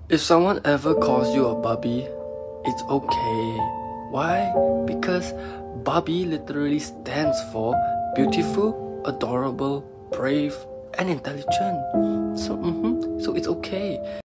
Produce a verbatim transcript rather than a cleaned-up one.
If someone ever calls you a babi, it's okay. Why? Because babi literally stands for beautiful, adorable, brave, and intelligent. So, mm-hmm, so it's okay.